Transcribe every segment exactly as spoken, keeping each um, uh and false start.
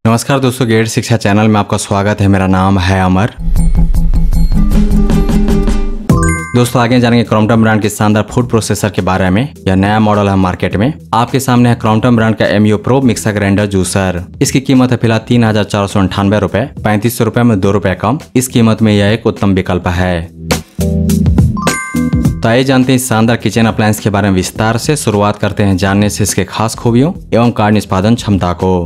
नमस्कार दोस्तों, गेट शिक्षा चैनल में आपका स्वागत है। मेरा नाम है अमर। दोस्तों आगे जानेंगे क्रॉम्पटन ब्रांड के शानदार फूड प्रोसेसर के बारे में। यह नया मॉडल है मार्केट में। आपके सामने है क्रॉम्पटन ब्रांड का MU pro mixer grinder juicer. इसकी कीमत है फिलहाल तीन हजार चार सौ अंठानवे रूपए, पैंतीस सौ रूपए में दो रूपए कम। इस कीमत में यह एक उत्तम विकल्प है। तो आइए जानते हैं इस शानदार किचन अप्लायंस के बारे में विस्तार से। शुरुआत करते हैं जानने से इसके खास खूबियों एवं कार्य निष्पादन क्षमता को।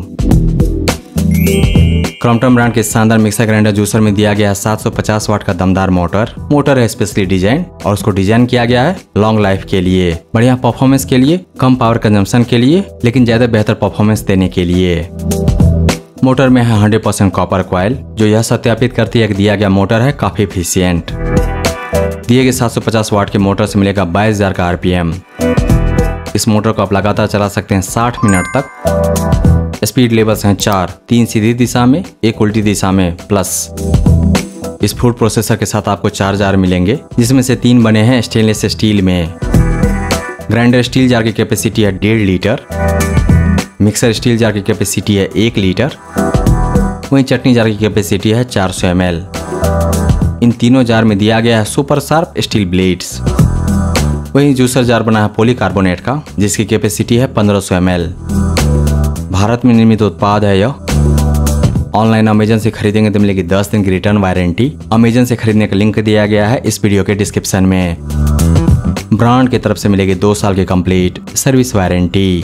क्रॉम्पटन ब्रांड के शानदार मिक्सर ग्राइंडर जूसर में दिया गया है सात सौ पचास वाट का दमदार मोटर। मोटर है स्पेशली डिजाइन और उसको डिजाइन किया गया है लॉन्ग लाइफ के लिए, बढ़िया परफॉर्मेंस के लिए, कम पावर कंजम्पशन के लिए, लेकिन ज्यादा बेहतर परफॉर्मेंस देने के लिए। मोटर में है हंड्रेड परसेंट कॉपर कॉइल, जो यह सत्यापित करती है कि दिया गया मोटर है काफी एफिशिएंट। दिए गए सात सौ पचास वाट के मोटर से मिलेगा बाईस हजार का आरपीएम। इस मोटर को आप लगातार चला सकते हैं साठ मिनट तक। स्पीड लेवल्स हैं चार, तीन सीधी दिशा में, एक उल्टी दिशा में प्लस। इस फूड प्रोसेसर के साथ आपको चार जार मिलेंगे, जिसमें से तीन बने हैं स्टेनलेस स्टील में। ग्राइंडर स्टील जार की कैपेसिटी है डेढ़ लीटर। मिक्सर स्टील जार की कैपेसिटी है एक लीटर। वहीं चटनी जार की कैपेसिटी है चार सौ एम एल। इन तीनों जार में दिया गया है सुपर शार्प स्टील ब्लेड्स। वहीं जूसर जार बना है पॉलीकार्बोनेट का, जिसकी कैपेसिटी है पंद्रह सौ एम एल। भारत में निर्मित उत्पाद है यह। ऑनलाइन अमेजन से खरीदेंगे तो मिलेगी दस दिन की रिटर्न वारंटी। अमेजन से खरीदने का लिंक दिया गया है इस वीडियो के डिस्क्रिप्शन में। ब्रांड की तरफ से मिलेगी दो साल की कंप्लीट सर्विस वारंटी।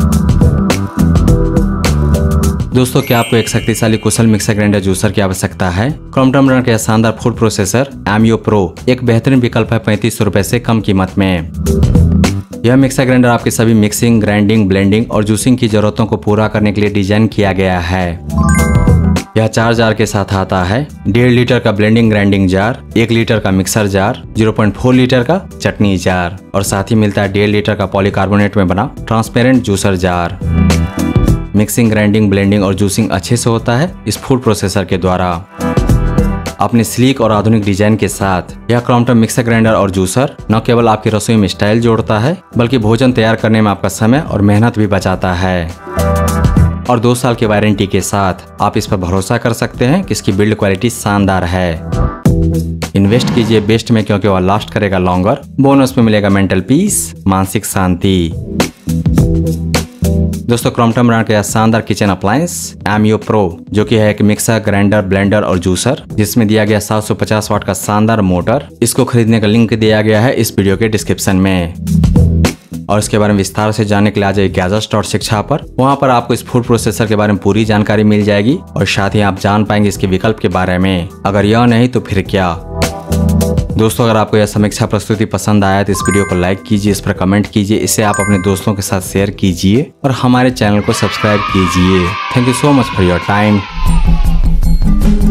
दोस्तों क्या आपको एक शक्तिशाली कुशल मिक्सर ग्राइंडर जूसर की आवश्यकता है? क्रॉम्पटन ब्रांड का शानदार फूड प्रोसेसर एमयू प्रो एक बेहतरीन विकल्प है पैंतीस सौ रूपए से कम कीमत में। यह मिक्सर ग्राइंडर आपकी सभी मिक्सिंग, ग्राइंडिंग, ब्लेंडिंग और जूसिंग की जरूरतों को पूरा करने के लिए डिजाइन किया गया है। यह चार जार के साथ आता है। डेढ़ लीटर का ब्लेंडिंग ग्राइंडिंग जार, एक लीटर का mixer jar, zero point four litre का चटनी जार और साथ ही मिलता है डेढ़ लीटर का पॉलीकार्बोनेट में बना transparent juicer jar. Mixing, grinding, blending और जूसिंग अच्छे से होता है इस फूड प्रोसेसर के द्वारा। अपने स्लीक और आधुनिक डिजाइन के साथ यह क्रॉम्पटन मिक्सर ग्राइंडर और जूसर न केवल आपकी रसोई में स्टाइल जोड़ता है, बल्कि भोजन तैयार करने में आपका समय और मेहनत भी बचाता है। और दो साल की वारंटी के साथ आप इस पर भरोसा कर सकते हैं कि इसकी बिल्ड क्वालिटी शानदार है। इन्वेस्ट कीजिए बेस्ट में, क्योंकि वह लास्ट करेगा लॉन्गर। बोनस में मिलेगा मेंटल पीस, मानसिक शांति। दोस्तों क्रॉम्पटन ब्रांड का शानदार किचन अप्लायंस एमयू प्रो, जो कि है एक मिक्सर ग्राइंडर, ब्लेंडर और जूसर, जिसमें दिया गया सात सौ पचास वाट का शानदार मोटर। इसको खरीदने का लिंक दिया गया है इस वीडियो के डिस्क्रिप्शन में। और इसके बारे में विस्तार से जानने के लिए आ जाइए गैजेट्स डॉट शिक्षा पर। वहां पर आपको इस फूड प्रोसेसर के बारे में पूरी जानकारी मिल जाएगी और साथ ही आप जान पाएंगे इसके विकल्प के बारे में। अगर यह नहीं तो फिर क्या। दोस्तों अगर आपको यह समीक्षा प्रस्तुति पसंद आया तो इस वीडियो को लाइक कीजिए, इस पर कमेंट कीजिए, इसे आप अपने दोस्तों के साथ शेयर कीजिए और हमारे चैनल को सब्सक्राइब कीजिए। Thank you so much for your time.